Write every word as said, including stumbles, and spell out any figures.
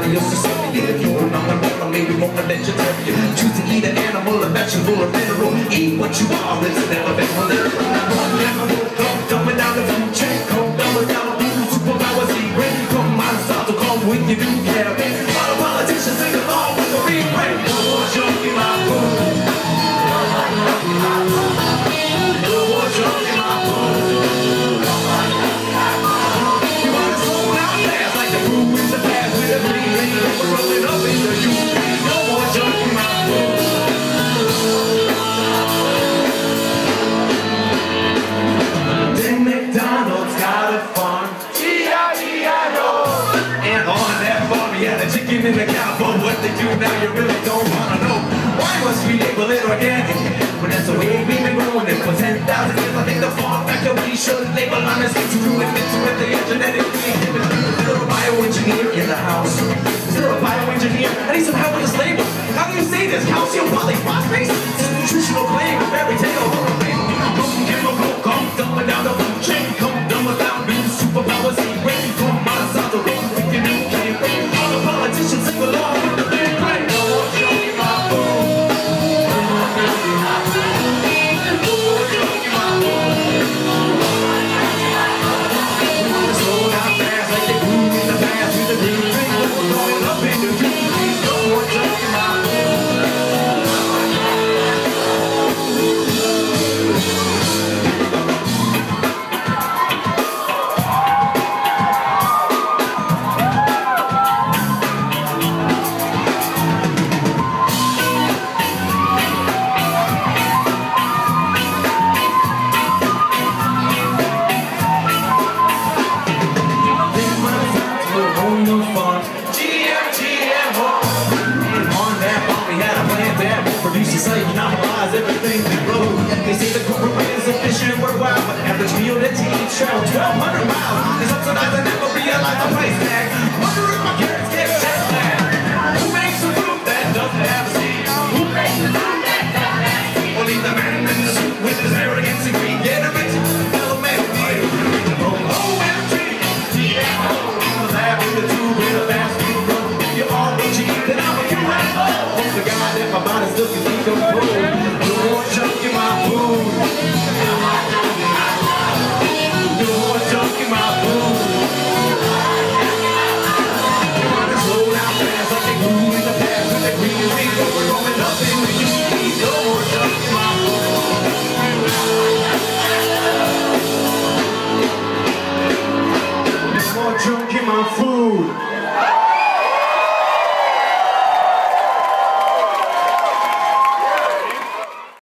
used to say, if you want to know, maybe won't let you tell you. Choose to eat an animal, a vegetable, or mineral. Eat what you are, it's never been a little. Never woke up, dumbing down the food chain. Come dumbing down the food, superpowers secret. Come out of start to come when you do care. All the politicians sing along with the refrain. No more junk in my food. No more junk in my food. No more junk in my food. You want to slow down fast like the crew in the past with a green lane. We're rolling up in the U P. No more junk in my food. Then McDonald's got a farm. G I E I O. And on that farm he had a chicken and a cow. But what they do now you really don't want to know. Why must we label it organic? When that's the way we've been growing it for ten thousand years. I think the farm factor we should label on this thing to ruin it to with the genetic creativity. Is there a bioengineer in the house? Is there a bioengineer? I need some help with this label. How do you say this? Calcium polyphosphate? It's a nutritional claim, a fairy tale, or a fable. Come chemical, come dumbing down the food chain. Come dumbing down new superpowers secret. Come out of south the road, we can do campaign. All the politicians sing along with the big play. No more junk in my food. No more junk in my food. No more junk in my food. We want to slow down fast like they grew in the past with the green thing. We're going up in the U P. No more junk in my food. Everything we grow. They say the corporate is efficient, we're wild, but average meal that teams travel twelve hundred miles. They subsidize and never realize the price tag.